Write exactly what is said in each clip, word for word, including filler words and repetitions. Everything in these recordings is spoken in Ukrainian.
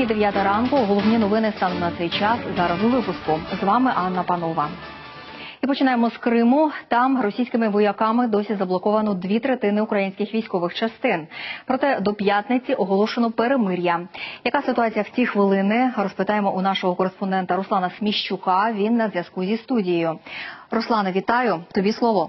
Україні дев'ята ранку. Головні новини станом на цей час. Зараз у випуску. З вами Анна Панова. І починаємо з Криму. Там російськими вояками досі заблоковано дві третини українських військових частин. Проте до п'ятниці оголошено перемир'я. Яка ситуація в ці хвилини? Розпитаємо у нашого кореспондента Руслана Сміщука. Він на зв'язку зі студією. Руслане, вітаю. Тобі слово.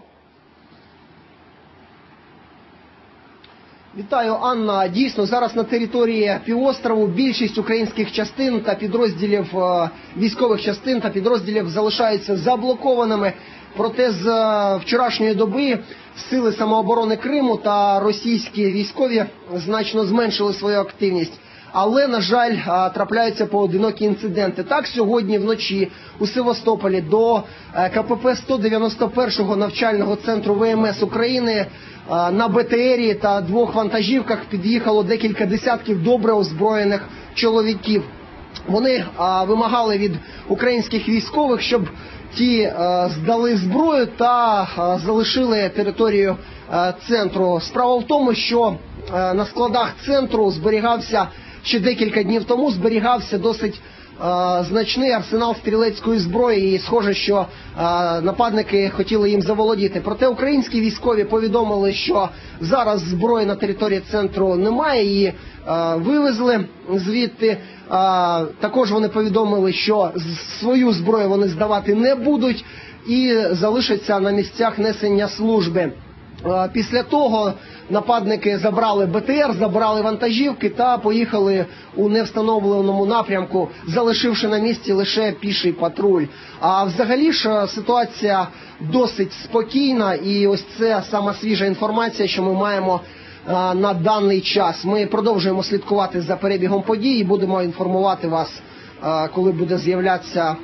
Вітаю, Анна. Дійсно, зараз на території півострову більшість українських частин та підрозділів, військових частин та підрозділів залишаються заблокованими. Проте з вчорашньої доби сили самооборони Криму та російські військові значно зменшили свою активність. Але, на жаль, трапляються поодинокі інциденти. Так, сьогодні вночі у Севастополі до ка пе пе сто дев'яносто першого навчального центру ве ем ес України на бе те ері та двох вантажівках під'їхало декілька десятків добре озброєних чоловіків. Вони а, вимагали від українських військових, щоб ті а, здали зброю та а, залишили територію а, центру. Справа в тому, що а, на складах центру зберігався, ще декілька днів тому зберігався досить а, значний арсенал стрілецької зброї, і схоже, що а, нападники хотіли їм заволодіти. Проте українські військові повідомили, що зараз зброї на території центру немає, її а, вивезли звідти. А, також вони повідомили, що свою зброю вони здавати не будуть і залишаться на місцях несення служби. А, після того нападники забрали бе те ер, забрали вантажівки та поїхали у невстановленому напрямку, залишивши на місці лише піший патруль. А взагалі ж ситуація досить спокійна, і ось це сама свіжа інформація, що ми маємо а, на даний час. Ми продовжуємо слідкувати за перебігом подій і будемо інформувати вас, а, коли буде з'являтися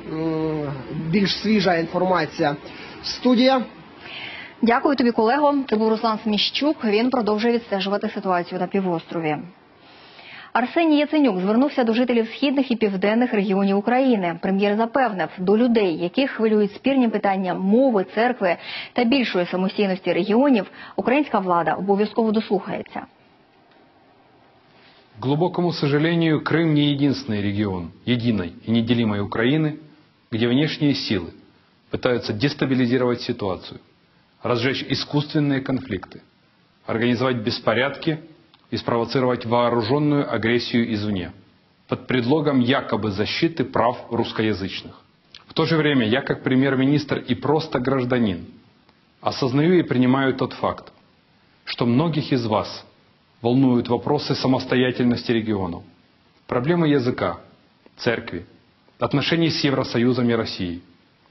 більш свіжа інформація. Студія. Дякую тобі, колего. Це був Руслан Сміщук. Він продовжує відстежувати ситуацію на півострові. Арсеній Яценюк звернувся до жителів східних і південних регіонів України. Прем'єр запевнив, до людей, яких хвилюють спірні питання мови, церкви та більшої самостійності регіонів, українська влада обов'язково дослухається. К глубокому сожалению, Крым не единственный регион единой и неделимой Украины, где внешние силы пытаются дестабилизировать ситуацию, разжечь искусственные конфликты, организовать беспорядки и спровоцировать вооруженную агрессию извне под предлогом якобы защиты прав русскоязычных. В то же время я, как премьер-министр и просто гражданин, осознаю и принимаю тот факт, что многих из вас волнуют вопросы самостоятельности регионов, проблемы языка, церкви, отношений с Евросоюзом и Россией.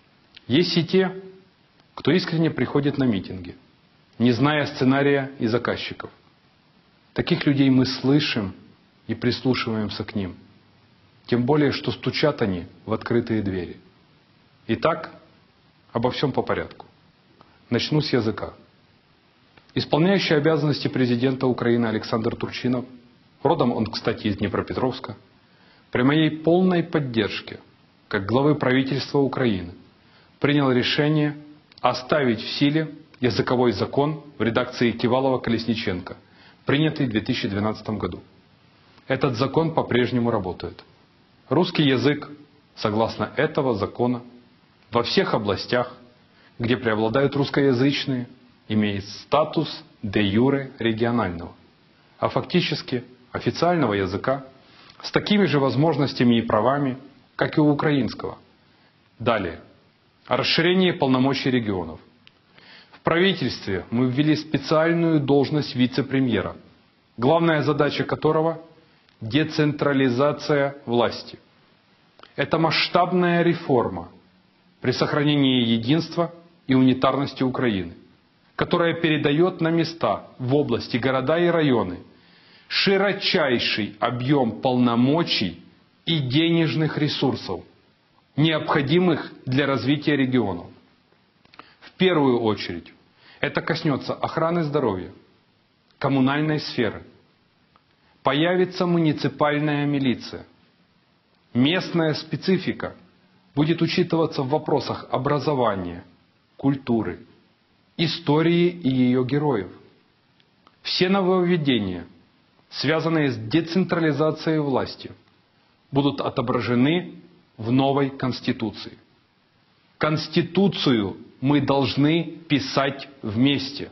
Есть и те, кто искренне приходит на митинги, не зная сценария и заказчиков. Таких людей мы слышим и прислушиваемся к ним. Тем более, что стучат они в открытые двери. Итак, обо всем по порядку. Начну с языка. Исполняющий обязанности президента Украины Александр Турчинов, родом он, кстати, из Днепропетровска, при моей полной поддержке, как главы правительства Украины, принял решение оставить в силе языковой закон в редакции Кивалова-Колесниченко, принятый в две тысячи двенадцатом году. Этот закон по-прежнему работает. Русский язык, согласно этого закона, во всех областях, где преобладают русскоязычные, имеет статус де-юре регионального, а фактически официального языка с такими же возможностями и правами, как и у украинского. Далее. О расширении полномочий регионов. В правительстве мы ввели специальную должность вице-премьера, главная задача которого – децентрализация власти. Это масштабная реформа при сохранении единства и унитарности Украины, которая передает на места в области, города и районы широчайший объем полномочий и денежных ресурсов, необходимых для развития регионов. В первую очередь это коснется охраны здоровья, коммунальной сферы. Появится муниципальная милиция. Местная специфика будет учитываться в вопросах образования, культуры, истории и ее героев. Все нововведения, связанные с децентрализацией власти, будут отображены в новой Конституции. Конституцию мы должны писать вместе.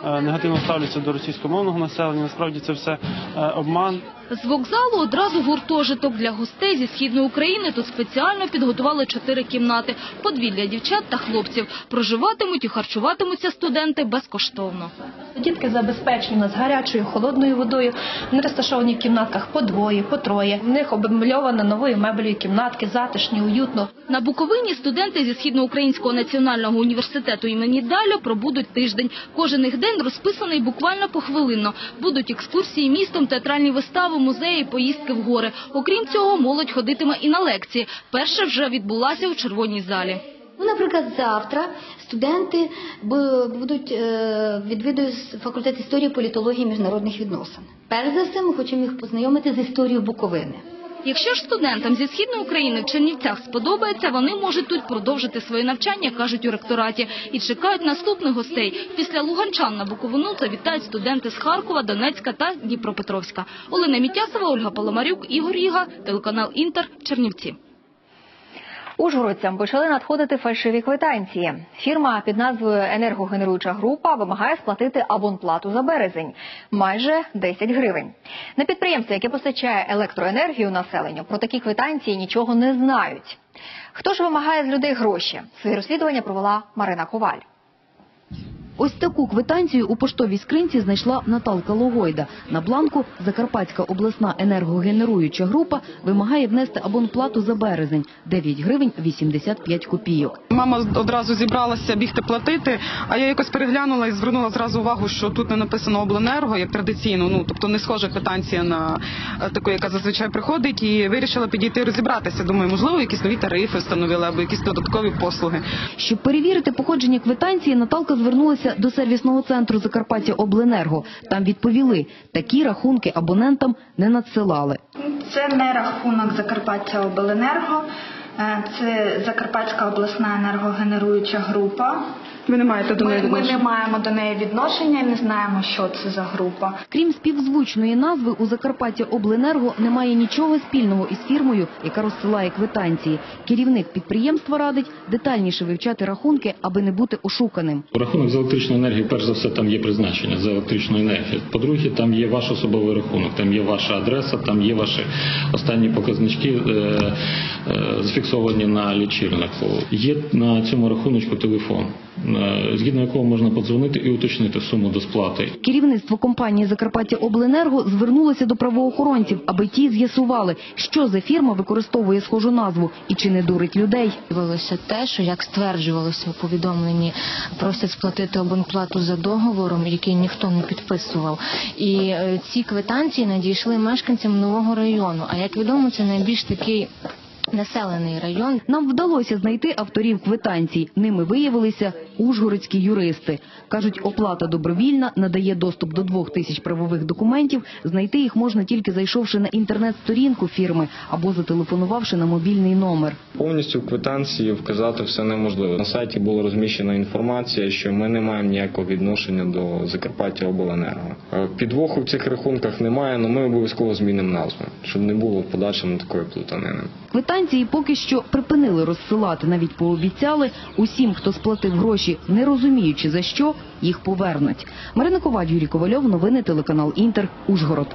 негативно ставляться до російськомовного населення. Насправді це все обман. З вокзалу одразу гуртожиток. Для гостей зі Східної України тут спеціально підготували чотири кімнати. По дві для дівчат та хлопців. Проживатимуть і харчуватимуться студенти безкоштовно. Дітки забезпечені у нас гарячою, холодною водою. Вони розташовані в кімнатках по двоє, по троє. В них обмальовано новою меблею кімнатки, затишні, уютно. На Буковині студенти зі Східноукраїнського національного університету імені Даля пробудуть тиждень. Кожен їх день розписаний буквально похвилинно. Будуть екскурсії містом, театральні вистави, музеї, поїздки в гори. Окрім цього, молодь ходитиме і на лекції. Перша вже відбулася у Червоній залі. Ну, наприклад, завтра студенти будуть відвідувати факультет історії, політології і міжнародних відносин. Перш за все, ми хочемо їх познайомити з історією Буковини. Якщо ж студентам зі Східної України в Чернівцях сподобається, вони можуть тут продовжити своє навчання, кажуть у ректораті, і чекають наступних гостей. Після луганчан на Буковину завітають студенти з Харкова, Донецька та Дніпропетровська. Олена Мітясова, Ольга Паламарюк, Ігор Ріга, телеканал Інтер, Чернівці. Ужгородцям почали надходити фальшиві квитанції. Фірма під назвою «Енергогенеруюча група» вимагає сплатити абонплату за березень – майже десять гривень. На підприємстві, яке постачає електроенергію населенню, про такі квитанції нічого не знають. Хто ж вимагає з людей гроші? Своє розслідування провела Марина Коваль. Ось таку квитанцію у поштовій скринці знайшла Наталка Логойда. На бланку Закарпатська обласна енергогенеруюча група вимагає внести абонплату за березень – дев'ять гривень вісімдесят п'ять копійок. Мама одразу зібралася бігти платити, а я якось переглянула і звернула зразу увагу, що тут не написано обленерго, як традиційно, ну, тобто не схожа квитанція на таку, яка зазвичай приходить, і вирішила підійти розібратися. Думаю, можливо, якісь нові тарифи встановили або якісь додаткові послуги. Щоб перевірити походження квитанції, Наталка звернулася до сервісного центру Закарпаття Обленерго. Там відповіли, такі рахунки абонентам не надсилали. Це не рахунок Закарпаття Обленерго, це Закарпатська обласна енергогенеруюча група. Ви не маєте до неї відношення? Ми не маємо до неї відношення і не знаємо, що це за група. Крім співзвучної назви, у Закарпаття Обленерго немає нічого спільного із фірмою, яка розсилає квитанції. Керівник підприємства радить детальніше вивчати рахунки, аби не бути ошуканим. Рахунок за електричну енергію, перш за все, там є призначення за електричну енергію. По-друге, там є ваш особовий рахунок, там є ваша адреса, там є ваші останні показнички е, е, зафіксовані на лічильнику. Є на цьому рахуночку телефон, згідно якого можна подзвонити і уточнити суму до сплати. Керівництво компанії «Закарпаття Обленерго» звернулося до правоохоронців, аби ті з'ясували, що за фірма використовує схожу назву і чи не дурить людей. Виявилося те, що, як стверджувалося у повідомленні, просять сплатити абонплату за договором, який ніхто не підписував. І ці квитанції надійшли мешканцям нового району. А як відомо, це найбільш такий населений район. Нам вдалося знайти авторів квитанцій. Ними виявилися ужгородські юристи. Кажуть, оплата добровільна, надає доступ до двох тисяч правових документів. Знайти їх можна тільки зайшовши на інтернет-сторінку фірми або зателефонувавши на мобільний номер. Повністю в квитанції вказати все неможливо. На сайті була розміщена інформація, що ми не маємо ніякого відношення до Закарпаття Обленерго. Підвоху в цих рахунках немає, але ми обов'язково змінимо назву, щоб не було в подальшому такої плутанини. Квитанції поки що припинили розсилати, навіть пообіцяли усім, хто сплатив гроші, не розуміючи за що, їх повернуть. Марина Коваль, Юрій Ковальов, новини, телеканал Інтер, Ужгород.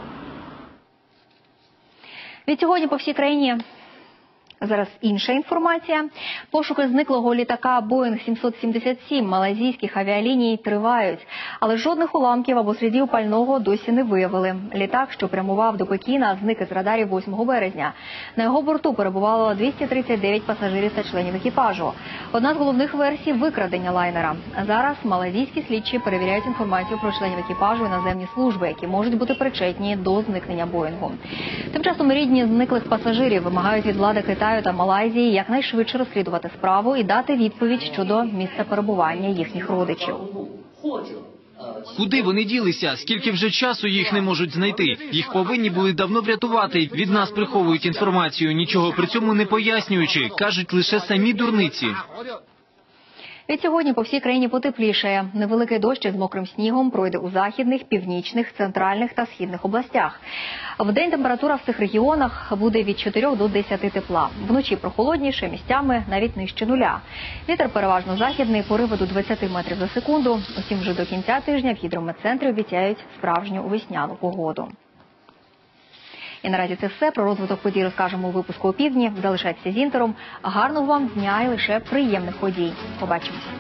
Відсьогодні по всій країні зараз інша інформація. Пошуки зниклого літака Боїнг сімсот сімдесят сім малайзійських авіаліній тривають. Але жодних уламків або слідів пального досі не виявили. Літак, що прямував до Пекіна, зник із радарів восьмого березня. На його борту перебувало двісті тридцять дев'ять пасажирів та членів екіпажу. Одна з головних версій – викрадення лайнера. Зараз малайзійські слідчі перевіряють інформацію про членів екіпажу і наземні служби, які можуть бути причетні до зникнення Боїнгу. Тим часом рідні зниклих пасажирів вимагають від влади Китаю та Малайзії якнайшвидше розслідувати справу і дати відповідь щодо місця перебування їхніх родичів. Куди вони ділися? Скільки вже часу їх не можуть знайти? Їх повинні були давно врятувати. Від нас приховують інформацію, нічого при цьому не пояснюючи. Кажуть лише самі дурниці. Від сьогодні по всій країні потеплішає. Невеликий дощ із мокрим снігом пройде у західних, північних, центральних та східних областях. Вдень температура в цих регіонах буде від чотирьох до десяти тепла. Вночі прохолодніше, місцями навіть нижче нуля. Вітер переважно західний, пориви до двадцяти метрів за секунду. Утім, вже до кінця тижня в гідрометцентрі обіцяють справжню весняну погоду. І наразі це все. Про розвиток подій розкажемо у випуску опівдні. Залишайтеся з Інтером. Гарного вам дня і лише приємних подій. Побачимось.